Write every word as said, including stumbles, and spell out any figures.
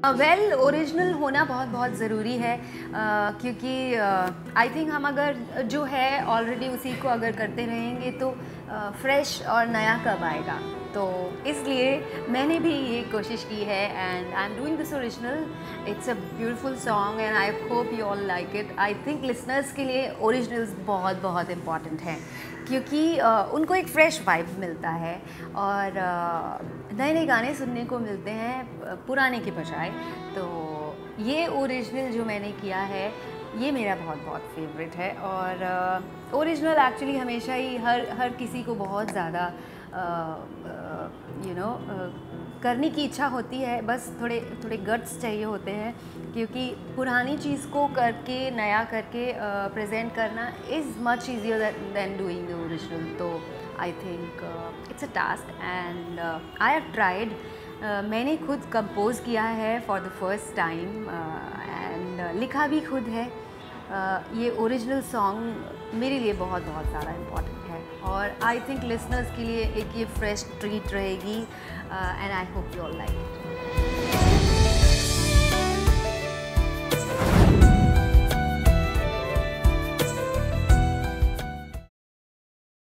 Well original होना बहुत बहुत ज़रूरी है, uh, क्योंकि आई uh, थिंक हम अगर जो है ऑलरेडी उसी को अगर करते रहेंगे तो फ्रेश uh, और नया कब आएगा। तो इसलिए मैंने भी ये कोशिश की है and I am doing this original. It's a beautiful song and I hope you all like it. I think listeners के लिए ओरिजिनल्स बहुत बहुत इम्पॉर्टेंट हैं, क्योंकि uh, उनको एक फ्रेश वाइब मिलता है और uh, नए नए गाने सुनने को मिलते हैं पुराने के बजाय। तो ये ओरिजिनल जो मैंने किया है ये मेरा बहुत बहुत फेवरेट है। और ओरिजिनल uh, एक्चुअली हमेशा ही हर हर किसी को बहुत ज़्यादा यू नो करने की इच्छा होती है, बस थोड़े थोड़े गट्स चाहिए होते हैं, क्योंकि पुरानी चीज़ को करके नया करके प्रेजेंट uh, करना is much easier than doing the original. तो I think it's a task and I have tried. मैंने खुद कंपोज़ किया है फॉर द फर्स्ट टाइम एंड लिखा भी खुद है। uh, ये ओरिजिनल सॉन्ग मेरे लिए बहुत बहुत ज़्यादा इम्पॉर्टेंट है और आई थिंक लिसनर्स के लिए एक ये फ्रेश ट्रीट रहेगी and I hope you all like it.